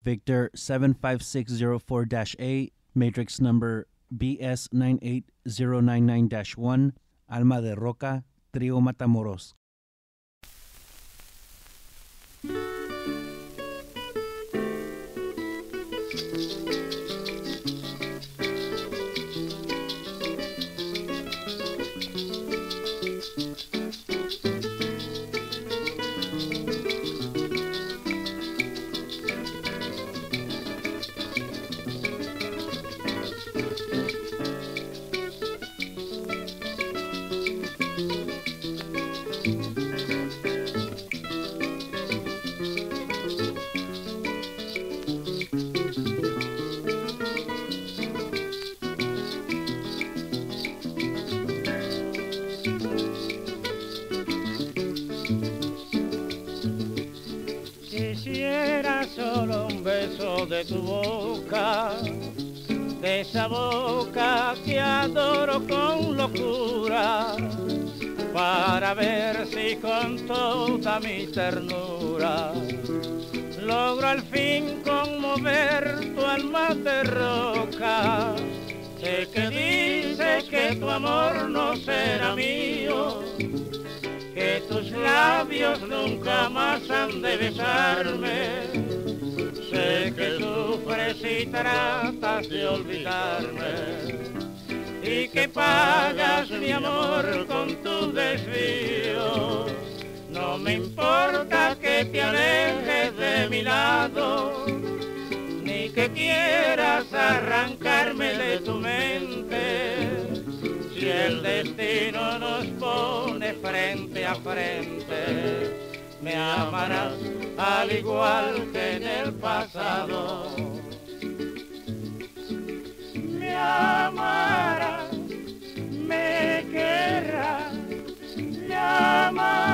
Victor 75604-A, matrix number BS98099-1, Alma de Roca, Trío Matamoros. Quisiera solo un beso de tu boca, de esa boca que adoro con locura, para ver si con toda mi ternura logro al fin conmover tu alma de roca. Sé que dices que tu amor no será mío, que tus labios nunca más han de besarme. Sé que sufres y tratas de olvidarme, y que pagas mi amor con tu desvío. No me importa que te alejes de mi lado, ni que quieras arrancarme de tu mente. Si el destino nos pone frente a frente, me amarás al igual que en el pasado. Me amarás, me querrás, me amarás.